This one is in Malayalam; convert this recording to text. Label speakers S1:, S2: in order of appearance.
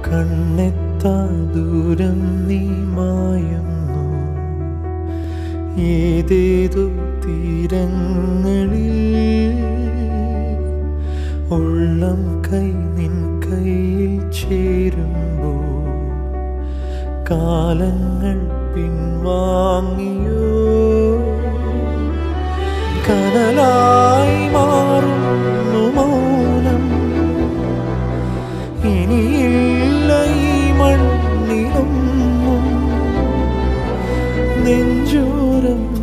S1: കണ്ണെത്താ ദൂരം നീ മായുന്നു ഏതേതോ തീരങ്ങളിൽ ഉള്ളം കൈ നിൻ കയ്യിൽ ചേരുമ്പോൾ കാലങ്ങൾ പിൻവാങ്ങിയോ കനലായി മാറുന്നു മൗനം ഇനിയില്ല ഈ മണ്ണിലൊന്നും നെഞ്ചോരം